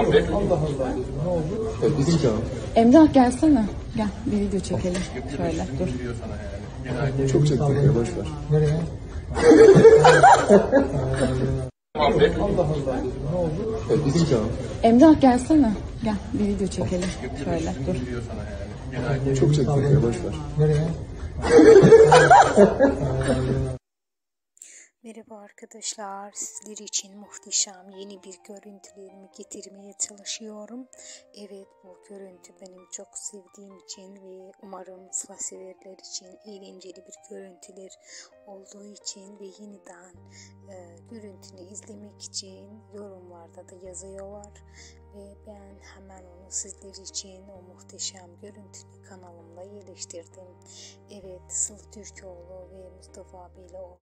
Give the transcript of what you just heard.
Allah Allah. Ne oldu? Bizim canım. Emrah gelsene. Gel bir video çekelim. Şöyle dur. Çok çektik ya, boş ver. Nereye? Allah Allah. Ne oldu? Bizim canım. Emrah gelsene. Gel bir video çekelim. Şöyle dur. Çok çektik ya, boş ver. Nereye? Merhaba arkadaşlar, sizler için muhteşem yeni bir görüntülerimi getirmeye çalışıyorum. Evet, bu görüntü benim çok sevdiğim için ve umarım sıla severler için eğlenceli bir görüntüler olduğu için ve yeniden görüntünü izlemek için yorumlarda da yazıyorlar. Ve ben hemen onu sizler için o muhteşem görüntünü kanalımda yerleştirdim. Evet, Sıla Türkoğlu ve Mustafa Beyoğlu